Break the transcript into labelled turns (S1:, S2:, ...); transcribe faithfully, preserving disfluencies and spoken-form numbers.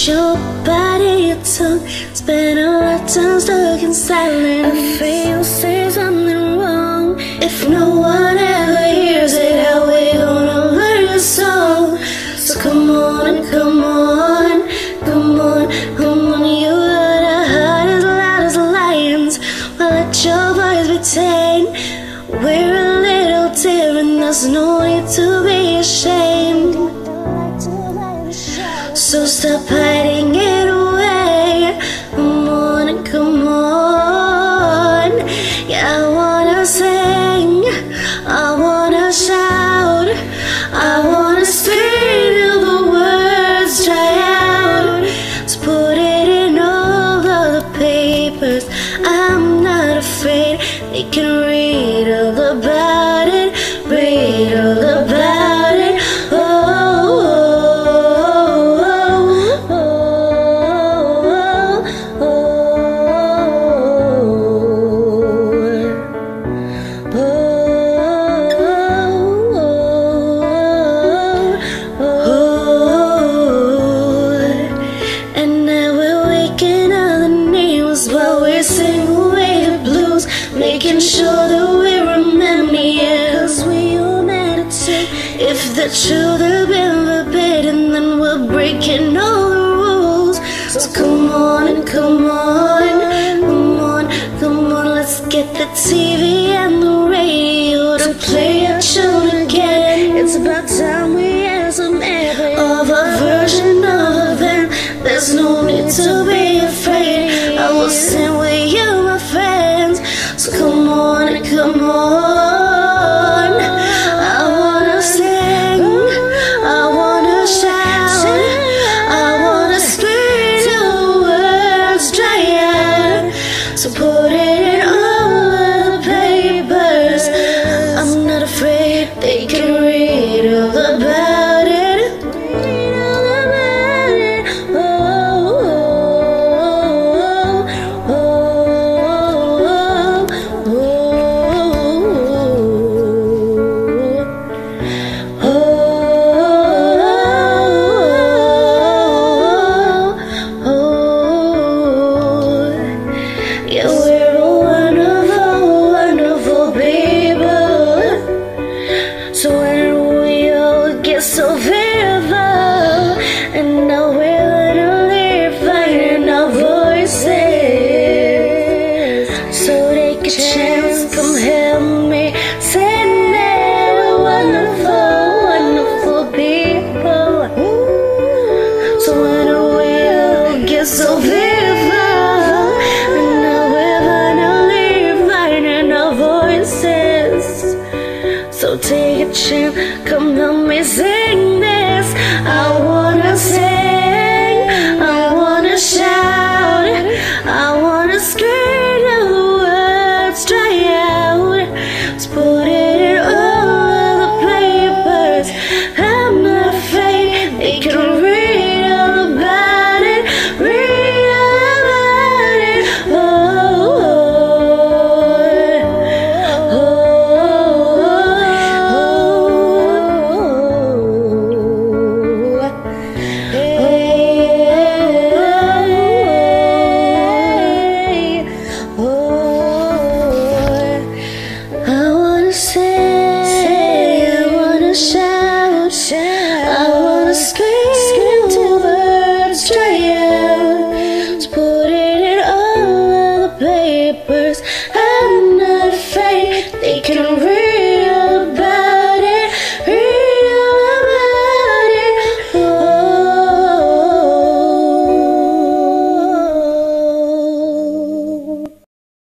S1: your body, your tongue. Spend a lifetime stuck in silence. Afraid you'll say something wrong. If no one ever hears it, how we gonna learn your song? So come on and come on, come on, come on. You got a heart as loud as lions. Well, let your voice be tame. We're a little different, there's no need to be ashamed. So stop hiding it away. Come on and come on. Yeah, I wanna sing, I wanna shout, I wanna scream till the words dry out. So put it in all of the papers. I'm not afraid, they can read all about it, read all about it. Making sure that we remember, yeah, 'cause we all meditate. If the truth had been forbidden, then we're breaking all the rules. So come on and come on, come on, come on. Let's get the T V and the radio to play our tune again. It's about time we had some epic of a version of them. There's no need to be afraid. I will sing with you, my friends. So come on and come on. I wanna sing, I wanna shout, I wanna scream till the words dry out. So put it in all of the papers. I'm not afraid, they can read all about it. Read all about it. Oh, oh, oh, so beautiful, and now we're literally finding our voices. So take a chance, come help me sing it. We're wonderful, wonderful people. So when we all get so beautiful, and now we're finally finding our voices. So take a chance, come help me sing.